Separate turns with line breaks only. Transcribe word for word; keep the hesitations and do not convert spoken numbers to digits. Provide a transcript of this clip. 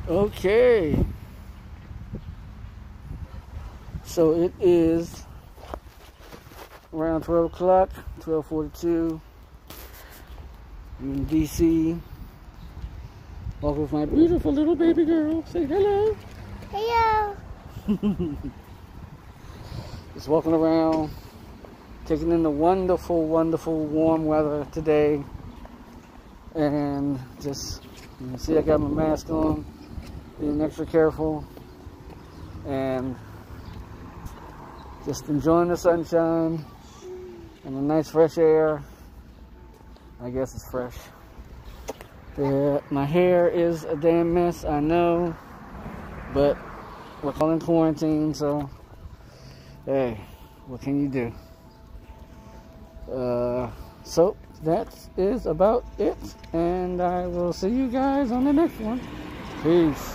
Okay. So it is around twelve o'clock, twelve forty-two. I'm in D C. Walking with my beautiful little baby girl. Say hello.
Hello.
Just walking around, taking in the wonderful, wonderful warm weather today. And just, you can see I got my mask on, being extra careful. And just enjoying the sunshine and the nice fresh air. I guess it's fresh. Yeah, my hair is a damn mess, I know, but we're all in quarantine, so hey, what can you do? Uh, so that is about it, and I will see you guys on the next one. Peace.